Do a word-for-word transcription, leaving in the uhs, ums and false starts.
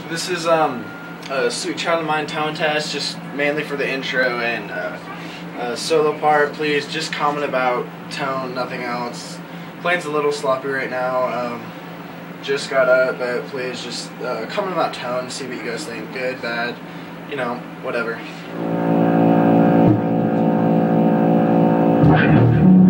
This is um, a Sweet Child of Mine tone test, just mainly for the intro and uh, uh, solo part. Please just comment about tone, nothing else. Playing's a little sloppy right now. Um, just got up, but please just uh, comment about tone, see what you guys think. Good, bad, you know, whatever.